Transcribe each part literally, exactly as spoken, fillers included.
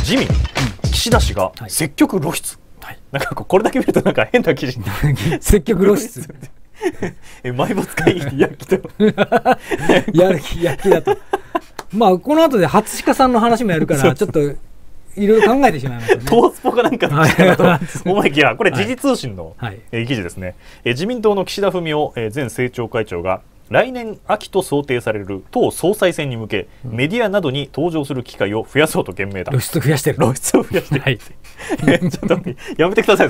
自民、岸田氏が積極露出、はい、なんかこれだけ見るとなんか変な記事積極露出え埋没会議やきとやる気やる気だとまあこの後で初鹿さんの話もやるからちょっといろいろ考えてしまいますよね。 トースポかなんかの記事だと思いきやこれ時事通信の記事ですね。自民党の岸田文雄前政調会長が来年秋と想定される党総裁選に向け、うん、メディアなどに登場する機会を増やそうと懸命だ。 露出を増やしてる。 露出を増やしてる。はい、ちょっとやめてください。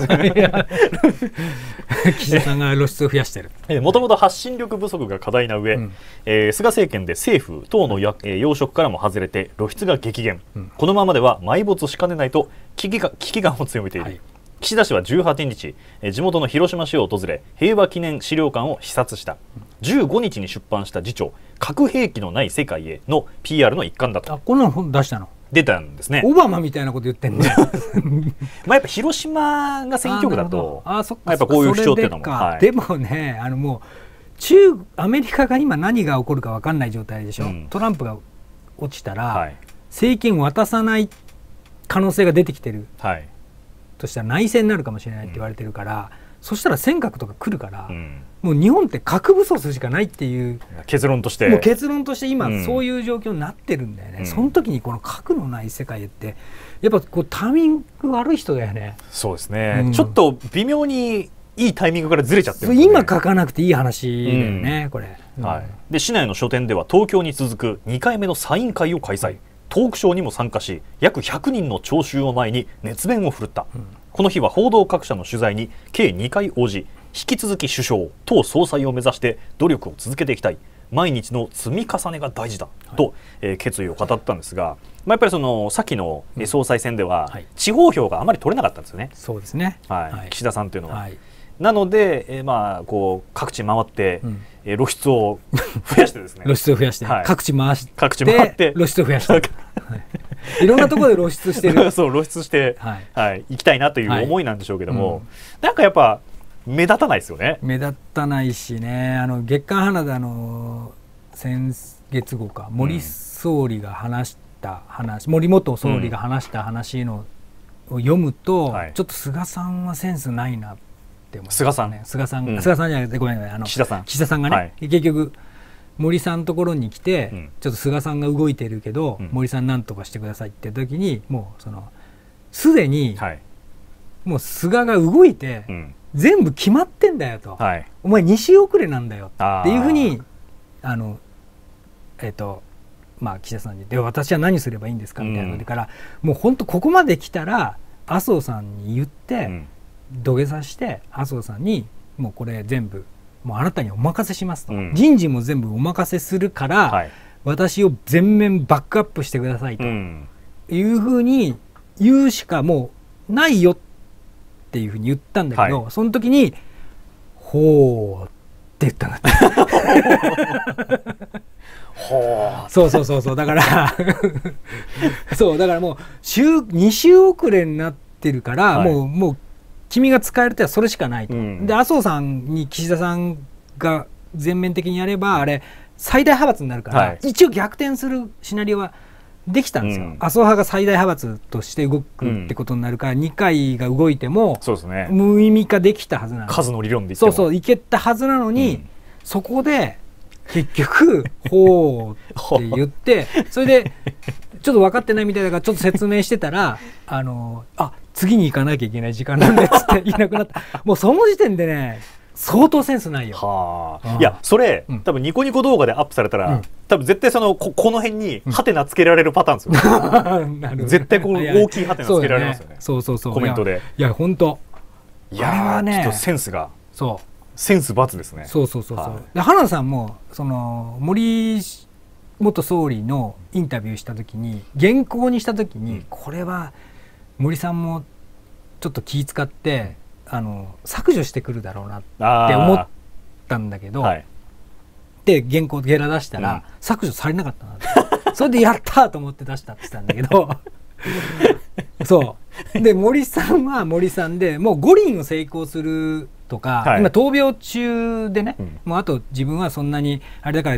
岸田さんが露出を増やしてる。 もともと発信力不足が課題な上、うんえー、菅政権で政府党のや、えー、要職からも外れて露出が激減、うん、このままでは埋没しかねないと危機が危機感を強めている。はい、岸田氏はじゅうはちにち、地元の広島市を訪れ平和記念資料館を視察した。じゅうごにちに出版した次長核兵器のない世界への ピーアール の一環だと。 あ、こんなの本出したの？ 出たんですね。 オバマみたいなこと言ってんねまあやっぱ広島が選挙区だとあそっかやっぱこういう主張っていうのも、 はい、でもねあのもう中アメリカが今何が起こるか分かんない状態でしょ、うん、トランプが落ちたら、はい、政権を渡さない可能性が出てきてる、はい、としたら内戦になるかもしれないって言われてるから、うん、そしたら尖閣とか来るから、うん、もう日本って核武装するしかないっていう結論としてもう結論として今そういう状況になってるんだよね、うん、その時にこの核のない世界ってやっぱこうタイミング悪い人だよね。 そうですね、うん、ちょっと微妙にいいタイミングからずれちゃってる、ね、 今書かなくていい話だよね、うん、これ、 うんはい、で市内の書店では東京に続くにかいめのサイン会を開催、トークショーにも参加し約ひゃくにんの聴衆を前に熱弁を振るった、うん、この日は報道各社の取材に計にかい応じ引き続き首相党総裁を目指して努力を続けていきたい、毎日の積み重ねが大事だと、はいえー、決意を語ったんですが、まあ、やっぱりその先の総裁選では、うんはい、地方票があまり取れなかったんですよね。 そうですね、 はいはい、岸田さんというのは、はい、 なので、えーまあ、こう各地回って、うんえー、露出を増やしてですね露出を増やして、はい、各地回して各地回って露出を増やして、はい、いろんなところで露出してるそう露出して、はいはい、行きたいなという思いなんでしょうけども、はいうん、なんかやっぱ目立たないですよね。 目立たないしね、あの月刊花田の先月号か森総理が話した話、うん、森元総理が話した話の、を読むと、はい、ちょっと菅さんはセンスないなって思う、ね、菅さん菅さん、うん、菅さんじゃなくてごめんなさいあの岸田さん岸田さんがね、はい、結局森さんのところに来て、うん、ちょっと菅さんが動いてるけど、うん、森さんなんとかしてくださいって時にもうそのすでに、はい、もう菅が動いて、うん全部決まってんだよと、はい、お前に週遅れなんだよっていうふうにあの、えーとまあ、岸田さんにで私は何すればいいんですかみたいなのでから、うん、もう本当ここまで来たら麻生さんに言って、うん、土下座して麻生さんにもうこれ全部もうあなたにお任せしますと、うん、人事も全部お任せするから、はい、私を全面バックアップしてくださいと、うん、いうふうに言うしかもうないよってっていうふうに言ったんだけど、はい、その時にほーって言ったんだってほーそうそうそうそうだからそうだからもう週に週遅れになってるから、はい、もうもう君が使える手はそれしかないと、うん、で麻生さんに岸田さんが全面的にやればあれ最大派閥になるから、はい、一応逆転するシナリオはできたんですよ、うん、麻生派が最大派閥として動くってことになるから、うん、にかいが動いてもそうですね、無意味化できたはずなの。 数の理論で言ってもそうそういけたはずなのに、うん、そこで結局ほうって言ってそれでちょっと分かってないみたいだからちょっと説明してたらあのあ次に行かなきゃいけない時間なんでっつっていなくなったもうその時点でね相当センスないよ。はあ、いやそれ、うん、多分ニコニコ動画でアップされたら、うん、多分絶対その こ, この辺にハテナつけられるパターンですよ、うん、絶対こう大きいハテナつけられますよね。 そうそうそう、 コメントでいや本当いやあれはねちょっとセンスがそうセンス抜ですね。 そうそうそうそう、はい、で花田さんもその森元総理のインタビューした時に原稿にした時に、うん、これは森さんもちょっと気遣ってあの削除してくるだろうなって思ったんだけど、はい、で原稿ゲラ出したら、うん、削除されなかったなってそれでやったと思って出したって言ってたんだけどそうで森さんは森さんでもう五輪を成功するとか、はい、今闘病中でね、うん、もうあと自分はそんなにあれだから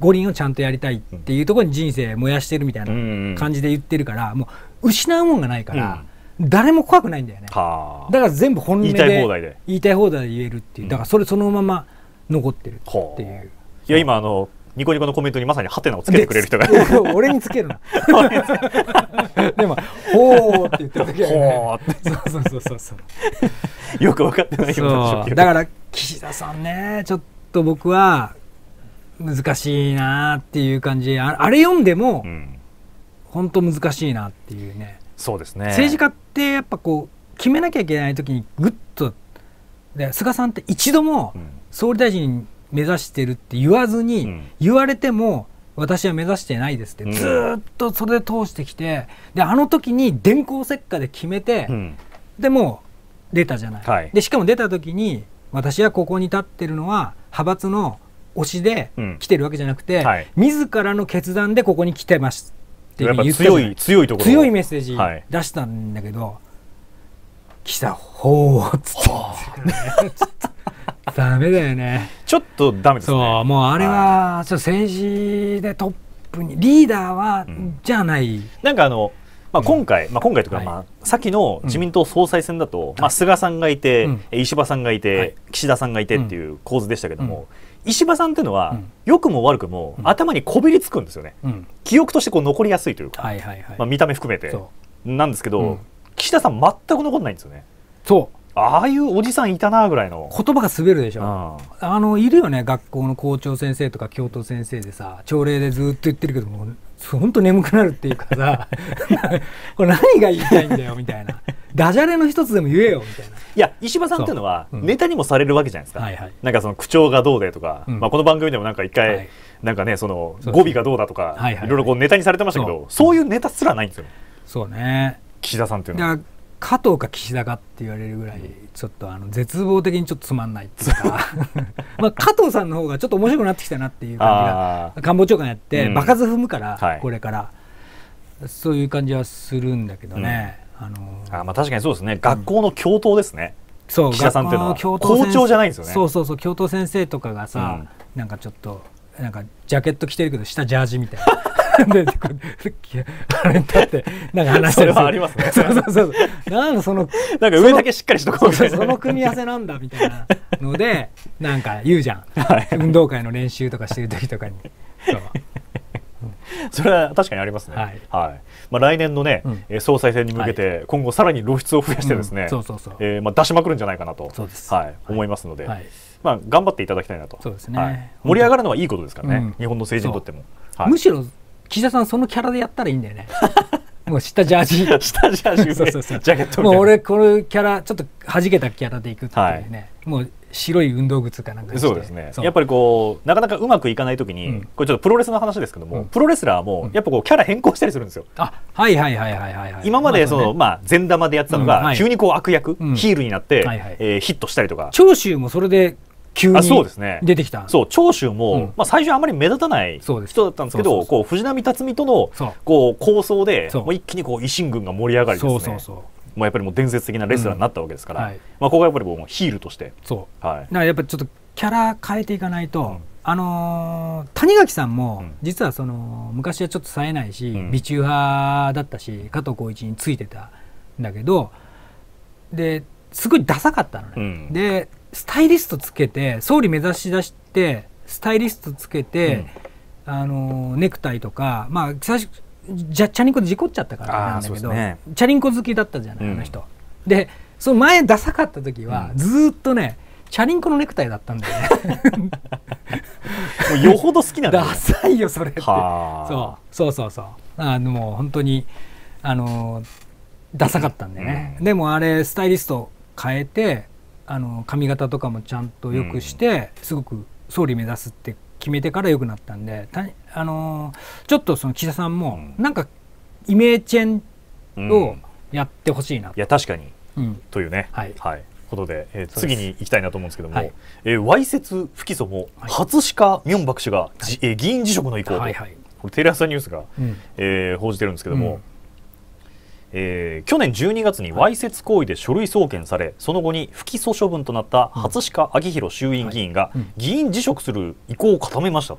五輪をちゃんとやりたいっていうところに人生燃やしてるみたいな感じで言ってるから、もう失うもんがないから、うん、誰も怖くないんだよね。だから全部本音で言いたい放題で言いたい放題で言えるっていう、だからそれそのまま残ってるっていう。 いや今あのニコニコのコメントにまさにハテナをつけてくれる人が俺につけるなでも「ほー」って言ってる時はね、そうそうそうそうよく分かってないような。 だから岸田さんね、ちょっと僕は難しいなっていう感じ。 あ, あれ読んでも、うん、本当難しいなっていうね。 そうですね。 政治家ってやっぱこう決めなきゃいけない時にグッとで、菅さんって一度も総理大臣目指してるって言わずに、うん、言われても私は目指してないですって、うん、ずっとそれで通してきて、であの時に電光石火で決めて、うん、でもう出たじゃない、はい、でしかも出た時に私はここに立ってるのは派閥の推しで来てるわけじゃなくて、うんはい、自らの決断でここに来てますって言ったじゃない。強い強いところ強いメッセージ出したんだけど、はい、岸田ほーっつってダメだよね。 ちょっとダメですね。 そう、もうあれはちょっと政治でトップにリーダーは、うん、じゃない。 なんかあの、まあ、今回、うん、まあ、今回というか、はい、まあ、先の自民党総裁選だと、うん、まあ、菅さんがいて、うん、石破さんがいて、はい、岸田さんがいてっていう構図でしたけども、うん、石破さんっていうのは、うん、良くも悪くも、うん、頭にこびりつくんですよね、うん、記憶としてこう残りやすいというか、はいはいはい、まあ、見た目含めてなんですけど、うん、岸田さん全く残んないんですよね。 そうああいうおじさんいたなぐらいの言葉が滑るでしょ。ああのいるよね、学校の校長先生とか教頭先生でさ、朝礼でずっと言ってるけども本当眠くなるっていうかさこれ何が言いたいんだよみたいな、ダジャレの一つでも言えよみたいな。いや石破さんっていうのはネタにもされるわけじゃないですか、うん、はいはい、なんかその口調がどうでとか、うん、まあ、この番組でもなんか一回、はい、なんかねその語尾がどうだとかいろいろこうネタにされてましたけど、そういうネタすらないんですよ。 そうね、 岸田さんっていうのは加藤か岸田かって言われるぐらいちょっとあの絶望的にちょっとつまんないっていうかまあ加藤さんの方がちょっと面白くなってきたなっていう感じが官房長官やって、うん、場数踏むから、はい、これからそういう感じはするんだけどね、うん、あのー、 あまあ確かにそうですね、学校の教頭ですね、うん、そう岸田さんっていうのは校長じゃないんですよね。 そうそうそう、教頭先生とかがさ、うん、なんかちょっとなんかジャケット着てるけど下ジャージみたいなであれ立ってなんか話してる。 それはありますね。 そうそうそうなんかそのなんか上だけしっかりしとこうみたいな、 その組み合わせなんだみたいなのでなんか言うじゃん、はい、運動会の練習とかしてる時とかに。そう、 それは確かにありますね。はい、はい、まあ、来年のね、うん、総裁選に向けて今後さらに露出を増やしてですね、出しまくるんじゃないかなと、はい、思いますので、はい、まあ、頑張っていただきたいなと。 そうですね、 はい、盛り上がるのはいいことですからね、うん、日本の政治にとっても、 はい、むしろ岸田さんそのキャラでやったらいいんだよねもう下ジャージ下ジャージそうそうそうジャケットみたいな、 もう俺このキャラちょっと弾けたキャラでいくっていうね、はい、もう白い運動靴かなんかして。 そうですね、やっぱりこうなかなかうまくいかないときに、うん、これちょっとプロレスの話ですけども、うん、プロレスラーもやっぱこうキャラ変更したりするんですよ。 あ、はいはいはいはいはい、はい、 今までその、まあ、まあ善玉でやってたのが、うん、はい、急にこう悪役、うん、ヒールになって、はいはい、えー、ヒットしたりとか。 長州もそれで急に出てきた。 そう、長州も、うん、まあ、最初あまり目立たない人だったんですけど、こう藤波辰巳とのこう構想でもう一気にこう維新軍が盛り上がりですね。そうそうそう、もうやっぱりもう伝説的なレスラーになったわけですから、うん、はい、まあ、ここはやっぱりもうヒールとして、 そう、はい、だからやっぱりちょっとキャラ変えていかないと、うん、あのー、谷垣さんも実はその昔はちょっと冴えないし、うん、美中派だったし加藤浩一についてたんだけど、ですごいダサかったのね、うん、でスタイリストつけて総理目指し出してスタイリストつけて、うん、あのネクタイとか、まあ最初じゃチャリンコで事故っちゃったからなんだけど、ね、チャリンコ好きだったじゃない、うん、あの人で、その前ダサかった時は、うん、ずっとねチャリンコのネクタイだったんだよねもうよほど好きなんだよ、 ね、ダサいよそれって。そうそうそうそう、あのもう本当にあのダサかったんでね、うん、でもあれスタイリスト変えてあの髪型とかもちゃんと良くして、うん、すごく総理目指すって決めてから良くなったんで、あのー、ちょっとその岸田さんもなんかイメージチェンをやってほしいな、うん、いや確かに、うん、というね、はいはい、ことで、えー、次に行きたいなと思うんですけども、はい、えー、わいせつ不起訴も初鹿明博氏が、はい、えー、議員辞職の意向と、はいはい、これテレ朝ニュースが、うん、えー、報じてるんですけども、うん、えー、去年じゅうにがつにわいせつ行為で書類送検され、はい、その後に不起訴処分となった初鹿昭弘衆院議員が議員辞職する意向を固めましたと、はい、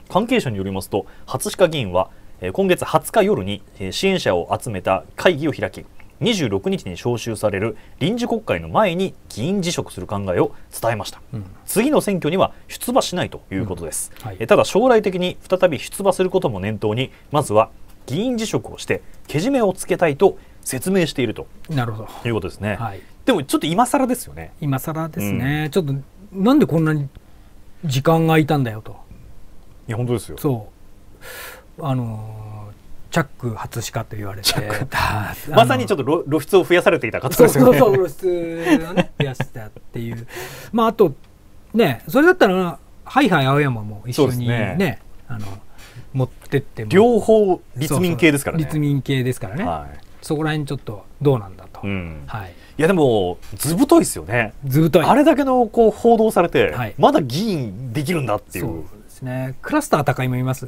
関係者によりますと、初鹿議員は今月はつか夜に支援者を集めた会議を開き、にじゅうろくにちに召集される臨時国会の前に議員辞職する考えを伝えました、うん、次の選挙には出馬しないということです、うん、はい、ただ将来的に再び出馬することも念頭に、まずは議員辞職をしてけじめをつけたいと説明しているということですね、はい、でもちょっと今更ですよね。 今更ですね、うん、ちょっとなんでこんなに時間が空いたんだよと。 いや本当ですよ。 そうあのーチャック初鹿と言われてまさにちょっと露出を増やされていた方ですよね。 そうそうそう露出をね増やしたっていうまああとねそれだったらハイハイ青山も一緒に ね, ねあの持ってっても両方立民系ですからね。 そうそう立民系ですからね、はい、そこら辺ちょっとどうなんだと、うん、はい、 いやでも図太いですよね。 図太い。 あれだけのこう報道されて、はい、まだ議員できるんだっていう。 そうですね。クラスター高いもいます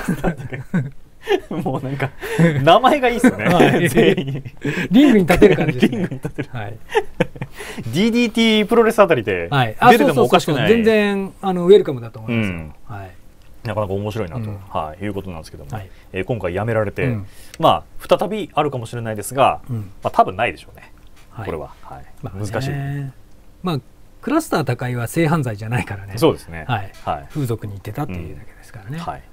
もうなんか名前がいいですよね、はい、全員リングに立てる感じですね。 リングに立てる、はい、ディーディーティー プロレスあたりで出ててもおかしくない。 全然あのウェルカムだと思いますよ、うんはい、 なかなか面白いなと、うんはい、いうことなんですけども、はいえー、今回辞められて、うんまあ、再びあるかもしれないですが、うんまあ、多分ないでしょうね、はい、これは、はいまあ、難しい、 まあ、クラスター高いは性犯罪じゃないからね。 そうですね、 はいはい、風俗に行ってたっていうだけですからね、 うんはい